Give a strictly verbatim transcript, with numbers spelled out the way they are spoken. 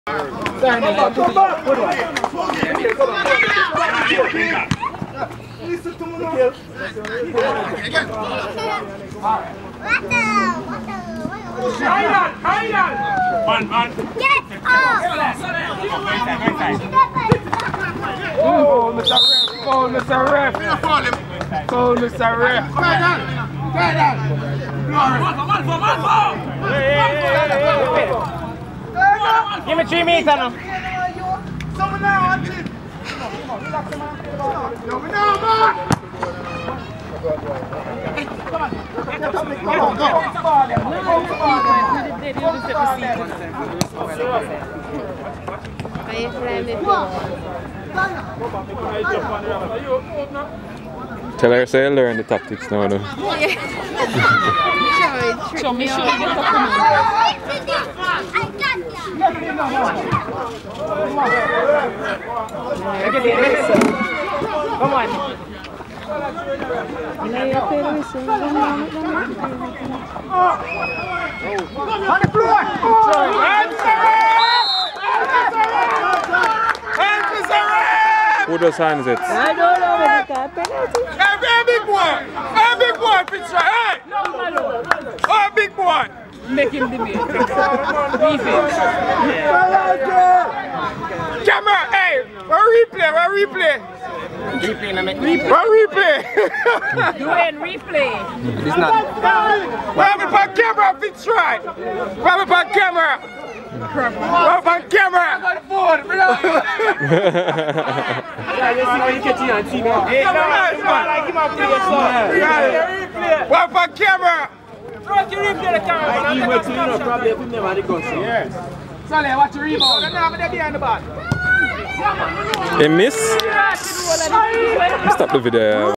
Listen to me now. Man, man. Get off! Oh, Mister Ref! Oh, Mister Ref! Oh, Mister Ref! Give me three meters now. Someone now, watch it. Yo, we know, man. Come on. Come on, go. Tell her say learn the tactics now. No? Show me, show me. Come on. On the floor! Who does hands it? I don't know what that penalty. Hey, big boy! Hey, big boy, pitch right! Hey! Oh, big boy! Make him the me. Camera, hey! Where replay? Where replay? Replay na make Where replay? Doing replay. It is not. Where have it on camera, pitch right? Where have it on camera? Where have it on camera? I got the phone, bro! Yeah, you see when you catch it on T V. Hey, no, man, like him up to your son. Where have it on camera? Throw it to replay the camera. He went to, you know, probably if he never had the gun, so. Yes. Sally, watch the rebound. And now I'm behind the ball. A miss? Stop the video.